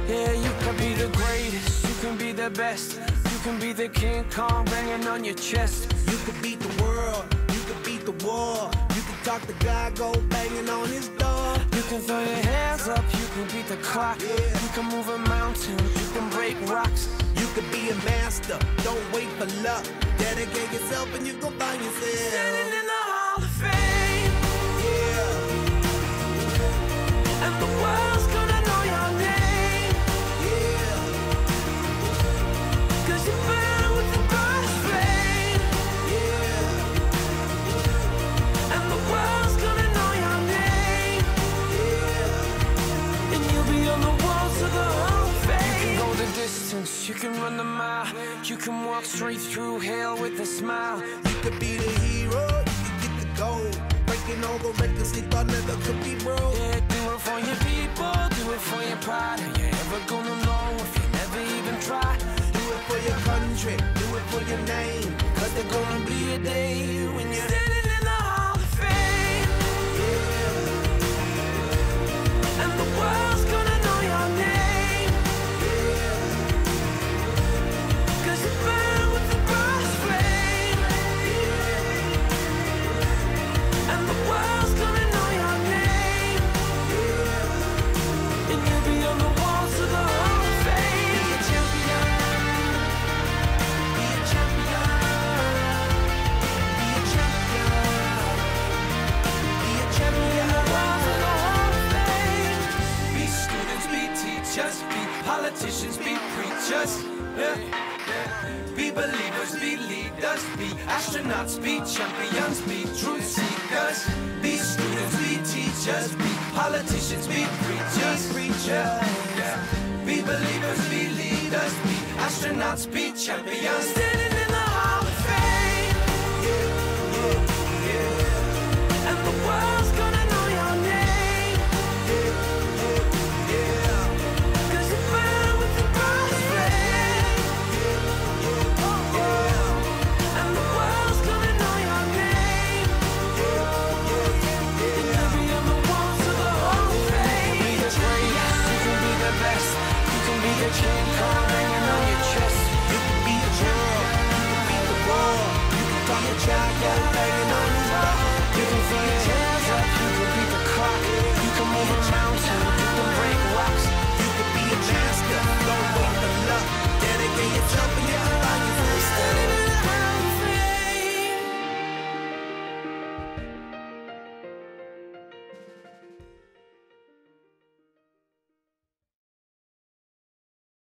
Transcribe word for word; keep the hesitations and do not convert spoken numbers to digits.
Yeah, you can be the greatest, you can be the best, you can be the King Kong banging on your chest. You can beat the world, you can beat the war. You can talk to God, go banging on his door. You can throw your hands up, you can beat the clock. Yeah. You can move a mountain, you can break rocks. You can be a master, don't wait for luck. Dedicate yourself and you gon' find yourself Standing in the Hall of Fame. Yeah. And the world's gonna know your name. Yeah. Cause you burn with the burst flame. Yeah. And the world's gonna know your name. Yeah. And you'll be on the walls of the Hall of Fame. You can go the distance, you can run the mile. You can walk straight through hell with a smile. You could be the hero, you can get the gold. Breaking all the records they thought never could be broke. Yeah, do it for your people, do it for your pride. Are you ever gonna know if you never even try? Do it for your country, do it for your name. Cause there's gonna be a day when you're Standing in the Hall of Fame. Yeah. And the world's gonna know your name. Yeah. Cause you burn with the burst flame. Yeah. And the world's gonna know your name. Yeah. And you'll be on the walls of the Hall of Fame. Be a champion. Be a champion. Be a champion. Be a champion. Walls of the Hall of Fame. Be students, be teachers, be politicians, be preachers. Yeah. Be believers, be leaders, be astronauts, be champions, be truth seekers. Be students, be teachers, be politicians, be preachers. Preacher. Yeah. Be believers, be leaders, be astronauts, be champions. Standing